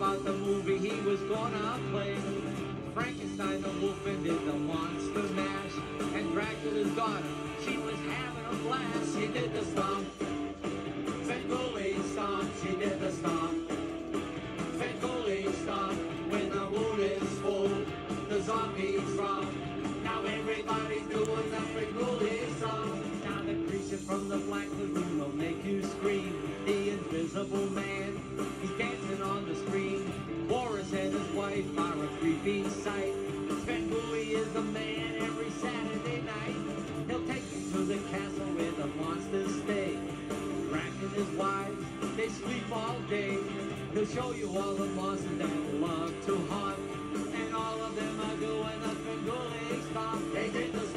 about the movie he was gonna play. Frankenstein the wolf and did the monster mash. And Dracula's daughter, she was having a blast. She did the stomp. Svengoolie stomp, she did the stomp. Svengoolie stomp, when the wound is full, the zombies romp. Now everybody's doing the Svengoolie stomp. Now the creature from the Black Lagoon will make you scream. The Invisible Man, he's dancing on the screen. Boris and his wife are a creepy sight. Svengoolie is the man every Saturday night. He'll take you to the castle where the monsters stay. Drac and his wives, they sleep all day. He'll show you all the monsters that love to haunt. And all of them are doing the Svengoolie stomp. They did the